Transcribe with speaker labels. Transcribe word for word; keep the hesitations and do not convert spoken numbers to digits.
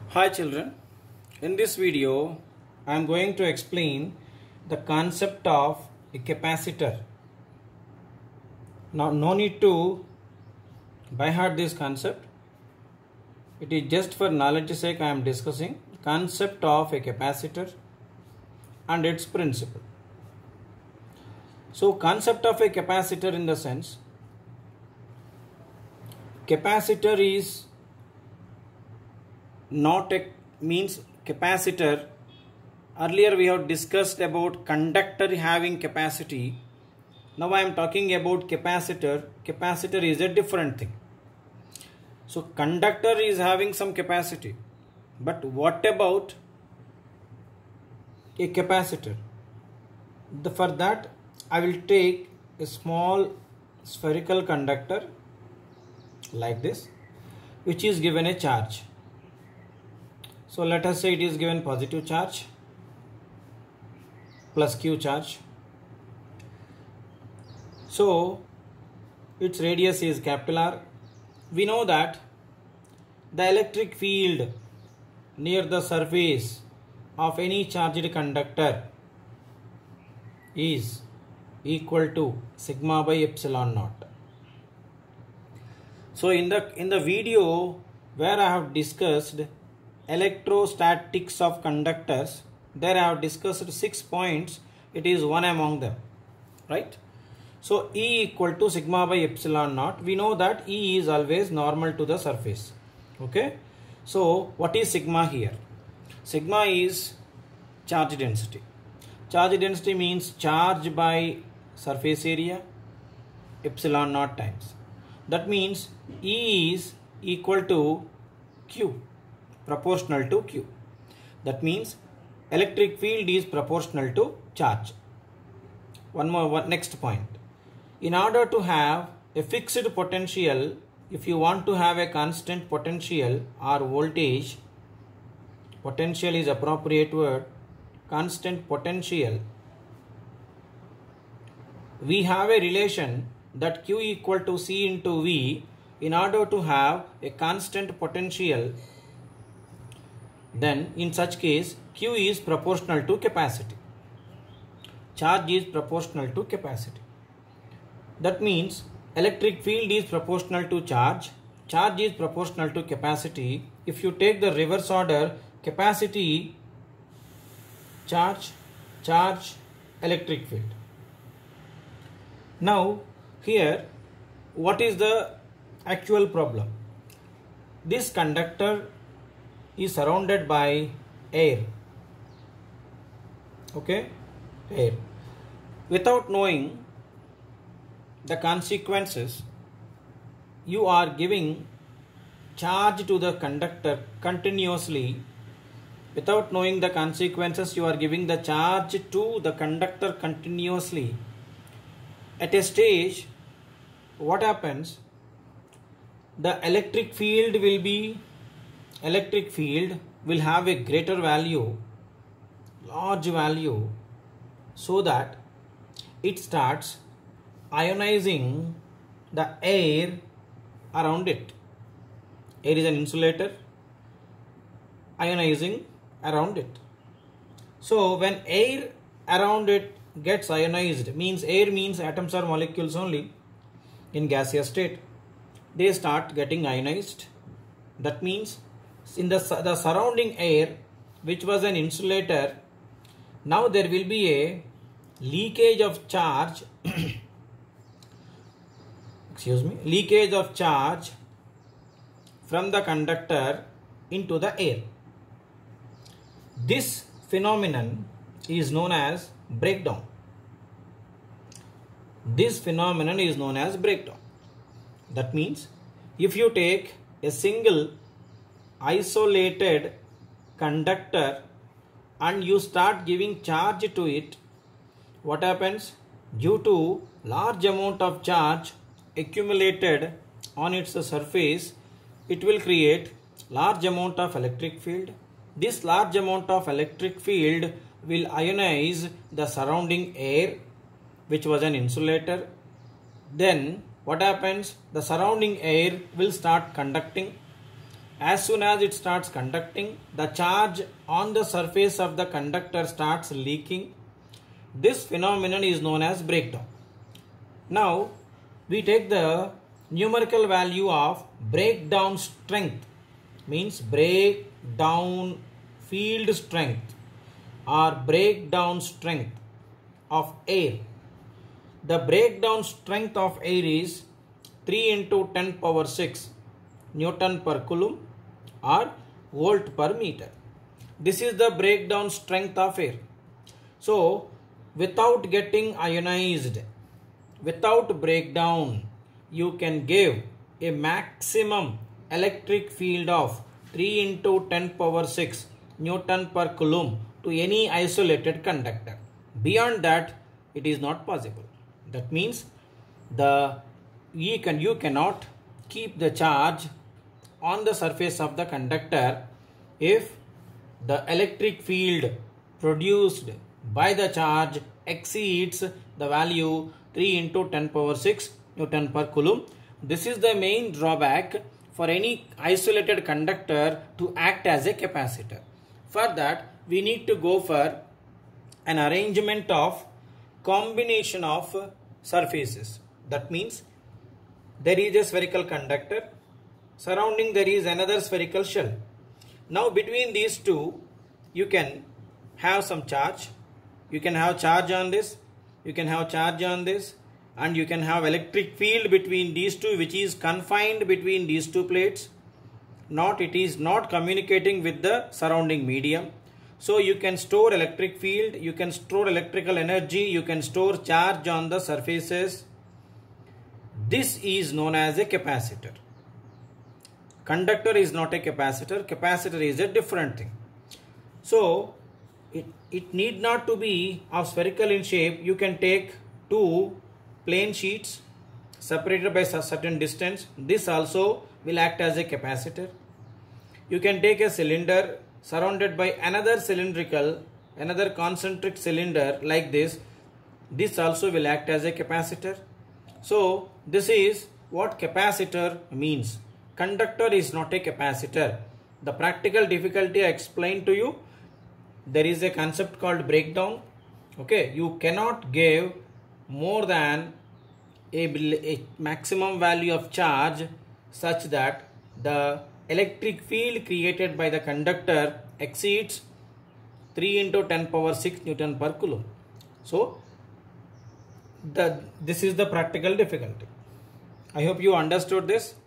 Speaker 1: Hi children, in this video I am going to explain the concept of a capacitor. Now no need to by heart this concept, it is just for knowledge sake I am discussing concept of a capacitor and its principle. So concept of a capacitor in the sense, capacitor is not a means capacitor. Earlier we have discussed about conductor having capacity. Now I am talking about capacitor. Capacitor is a different thing. So conductor is having some capacity, but what about a capacitor? The, for that I will take a small spherical conductor like this, which is given a charge. So let us say it is given positive charge plus Q charge. So its radius is capital R. We know that the electric field near the surface of any charged conductor is equal to sigma by epsilon naught. So in the in the video where I have discussed electrostatics of conductors, there I have discussed six points. It is one among them, right? So E equal to sigma by epsilon naught. We know that E is always normal to the surface. Okay. So what is sigma here? Sigma is charge density. Charge density means charge by surface area epsilon naught times. That means E is equal to Q, proportional to Q. That means electric field is proportional to charge. One more, one, next point. In order to have a fixed potential, if you want to have a constant potential or voltage, potential is appropriate word, constant potential, we have a relation that Q equal to C into V. In order to have a constant potential, then in such case Q is proportional to capacity. Charge is proportional to capacity. That means electric field is proportional to charge. Charge is proportional to capacity. If you take the reverse order, capacity, charge, charge, electric field. Now here, what is the actual problem? This conductor is surrounded by air. Okay, air. Without knowing the consequences, you are giving charge to the conductor continuously. Without knowing the consequences, you are giving the charge to the conductor continuously. At a stage, what happens? The electric field will be electric field will have a greater value, large value, so that it starts ionizing the air around it. Air is an insulator, ionizing around it. So when air around it gets ionized, means air means atoms or molecules only in gaseous state, they start getting ionized. That means in the, the surrounding air, which was an insulator, now there will be a leakage of charge excuse me leakage of charge from the conductor into the air. This phenomenon is known as breakdown. This phenomenon is known as breakdown. That means if you take a single isolated conductor and you start giving charge to it, what happens? Due to large amount of charge accumulated on its surface, it will create large amount of electric field. This large amount of electric field will ionize the surrounding air, which was an insulator. Then what happens? The surrounding air will start conducting. As soon as it starts conducting, the charge on the surface of the conductor starts leaking. This phenomenon is known as breakdown. Now, we take the numerical value of breakdown strength, means breakdown field strength or breakdown strength of air. The breakdown strength of air is three into ten power six Newton per coulomb or volt per meter. This is the breakdown strength of air. So, without getting ionized, without breakdown, you can give a maximum electric field of three into ten power six Newton per coulomb to any isolated conductor. Beyond that, it is not possible. That means the you can you cannot keep the charge on the surface of the conductor if the electric field produced by the charge exceeds the value three into ten power six Newton per coulomb. This is the main drawback for any isolated conductor to act as a capacitor. For that, we need to go for an arrangement of combination of surfaces. That means there is a spherical conductor, surrounding there is another spherical shell. Now between these two, you can have some charge. You can have charge on this, you can have charge on this, and you can have electric field between these two, which is confined between these two plates. Not it is not communicating with the surrounding medium. So you can store electric field, you can store electrical energy, you can store charge on the surfaces. This is known as a capacitor. Conductor is not a capacitor. Capacitor is a different thing. So it, it need not to be of spherical in shape. You can take two plane sheets separated by a certain distance. This also will act as a capacitor. You can take a cylinder surrounded by another cylindrical, another concentric cylinder like this. This also will act as a capacitor. So this is what capacitor means. Conductor is not a capacitor. The practical difficulty I explained to you. There is a concept called breakdown. Okay, you cannot give more than a, a maximum value of charge such that the electric field created by the conductor exceeds three into ten power six Newton per coulomb. So the this is the practical difficulty. I hope you understood this.